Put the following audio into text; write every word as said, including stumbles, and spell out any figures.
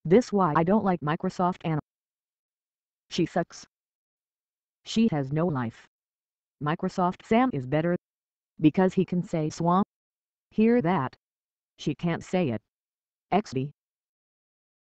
This why I don't like Microsoft Anna. She sucks. She has no life. Microsoft Sam is better. Because he can say swamp. Hear that? She can't say it. X B.